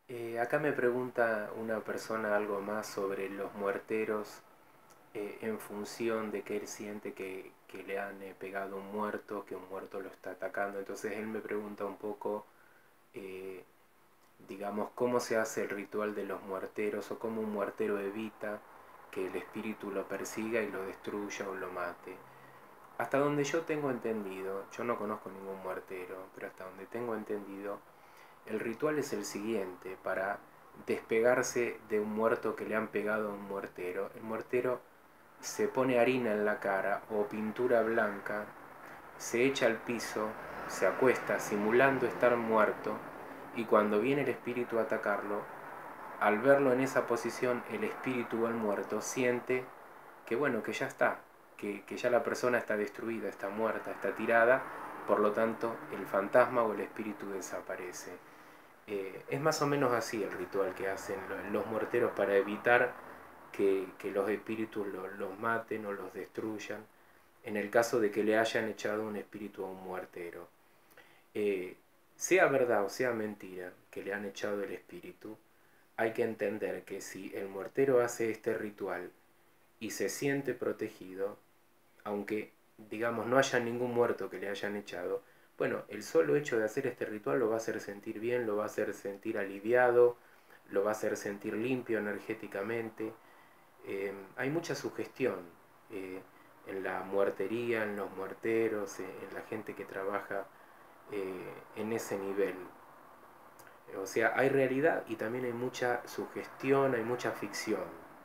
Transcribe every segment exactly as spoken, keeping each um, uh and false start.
Eh, acá me pregunta una persona algo más sobre los muerteros eh, en función de que él siente que, que le han eh, pegado un muerto, que un muerto lo está atacando. Entonces él me pregunta un poco, eh, digamos, cómo se hace el ritual de los muerteros o cómo un muertero evita que el espíritu lo persiga y lo destruya o lo mate. Hasta donde yo tengo entendido, yo no conozco ningún muertero, pero hasta donde tengo entendido, el ritual es el siguiente: para despegarse de un muerto que le han pegado a un muertero, el muertero se pone harina en la cara o pintura blanca, se echa al piso, se acuesta simulando estar muerto, y cuando viene el espíritu a atacarlo, al verlo en esa posición, el espíritu o el muerto siente que bueno, que ya está, que, que ya la persona está destruida, está muerta, está tirada, por lo tanto el fantasma o el espíritu desaparece. Eh, es más o menos así el ritual que hacen los muerteros para evitar que, que los espíritus los, los maten o los destruyan, en el caso de que le hayan echado un espíritu a un muertero. Eh, sea verdad o sea mentira que le han echado el espíritu, hay que entender que si el muertero hace este ritual y se siente protegido, aunque digamos no haya ningún muerto que le hayan echado, bueno, el solo hecho de hacer este ritual lo va a hacer sentir bien, lo va a hacer sentir aliviado, lo va a hacer sentir limpio energéticamente. Eh, hay mucha sugestión eh, en la muertería, en los muerteros, eh, en la gente que trabaja eh, en ese nivel. O sea, hay realidad y también hay mucha sugestión, hay mucha ficción.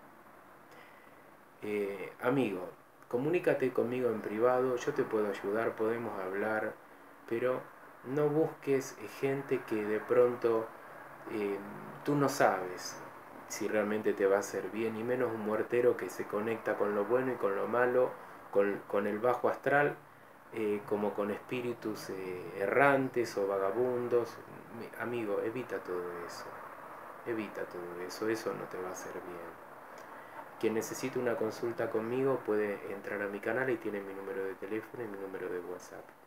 Eh, amigo, comunícate conmigo en privado, yo te puedo ayudar, podemos hablar, pero no busques gente que de pronto eh, tú no sabes si realmente te va a hacer bien, y menos un muertero que se conecta con lo bueno y con lo malo, con, con el bajo astral, eh, como con espíritus eh, errantes o vagabundos. Amigo, evita todo eso, evita todo eso, eso no te va a hacer bien. Quien necesite una consulta conmigo puede entrar a mi canal y tiene mi número de teléfono y mi número de WhatsApp.